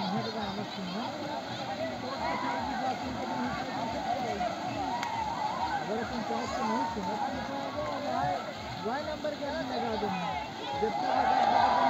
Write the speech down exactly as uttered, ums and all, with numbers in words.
head का मत सुनना अगर अपन चाहे तो नहीं सुना तो वाई नंबर के आदमी लगा देंगे जब तक